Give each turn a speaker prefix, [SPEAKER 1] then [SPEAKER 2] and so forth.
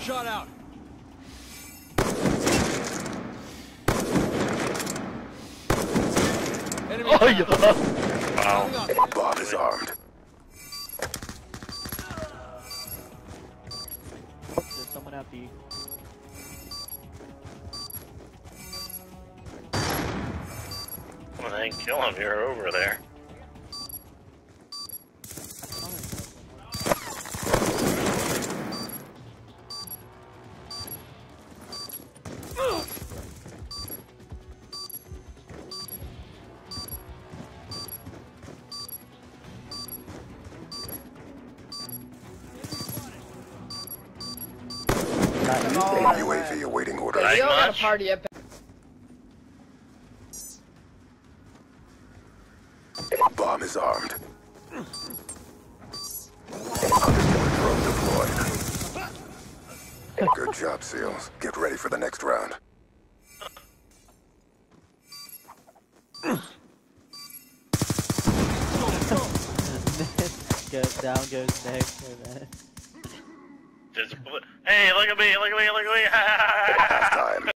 [SPEAKER 1] Shot out. Enemy
[SPEAKER 2] Oh, yeah.
[SPEAKER 3] Wow.
[SPEAKER 4] Bomb is armed.
[SPEAKER 2] There's someone out B.
[SPEAKER 3] Well, they ain't kill him. You're over there.
[SPEAKER 4] UAV awaiting order.
[SPEAKER 3] Nice.
[SPEAKER 5] You don't got a party up.
[SPEAKER 4] Bomb is armed. Understood. Drone deployed. Good job, SEALs. Get ready for the next round.
[SPEAKER 2] Down goes Nick.
[SPEAKER 3] Just, hey, look at me, look at me, look at me.
[SPEAKER 4] Halftime.